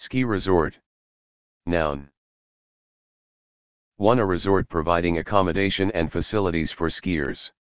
Ski resort. Noun. 1. A resort providing accommodation and facilities for skiers.